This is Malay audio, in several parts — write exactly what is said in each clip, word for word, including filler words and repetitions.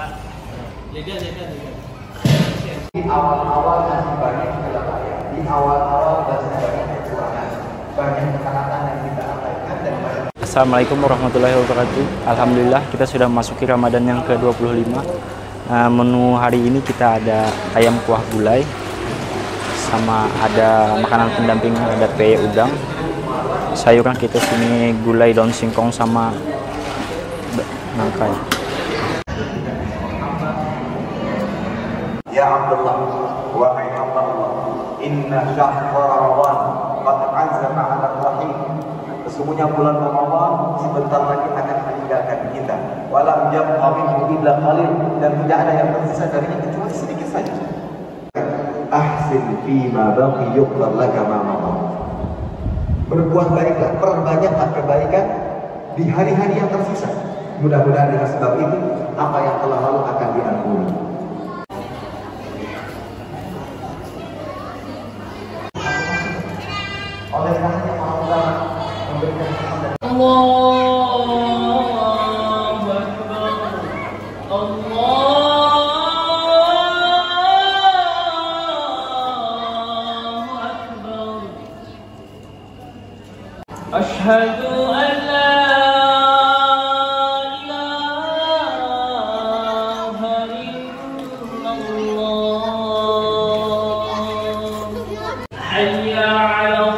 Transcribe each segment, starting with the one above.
Lihat, lihat, lihat. Di awal-awal masih banyak kelelahan, di awal-awal masih banyak kekurangan, banyak kekanakan yang kita abaikan dan banyak. Assalamualaikum warahmatullahi wabarakatuh. Alhamdulillah kita sudah memasuki Ramadan yang ke dua puluh lima. Nah, menu hari ini kita ada ayam kuah gulai, sama ada makanan pendamping, ada peye udang, sayuran kita sini gulai daun singkong sama nangka. Ya Abdullah, wahai Abdullah, inna syahr Ramadan qad azama 'ala rahim. Sesungguhnya bulan Ramadan sebentar lagi akan meninggalkan kita. Walam yabqa minhu illa qalil, dan tidak ada yang tersisa darinya kecuali sedikit saja. Ahsin fima baqi yughfar laka ma mada. Berbuat baiklah, perbanyaklah kebaikan di hari-hari yang tersisa. Mudah-mudahan dengan sebab itu apa yang telah lalu akan diampuni. Oleh karenanya para ulama memberikan kepada Allahu Akbar, Allahu Akbar. Asyhadu an la ilaha illallah. Hayya 'ala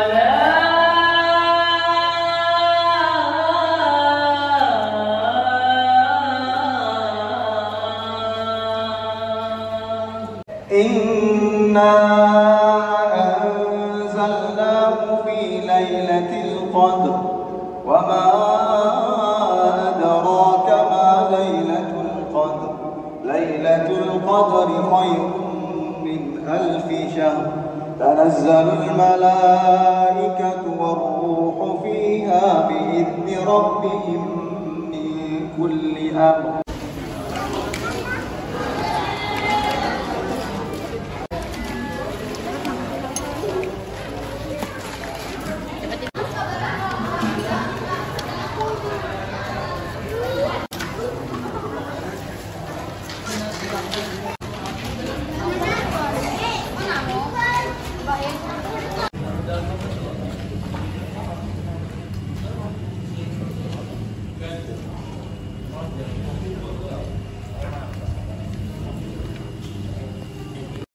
Inna anzalnahu fi lailatul qadr wa ma adraka ma lailatul qadr. Lailatul qadri khairun min alfi syahr. Tanazzalul malaikatu war-ruhu fiha bi idzni rabbihim min kulli amr.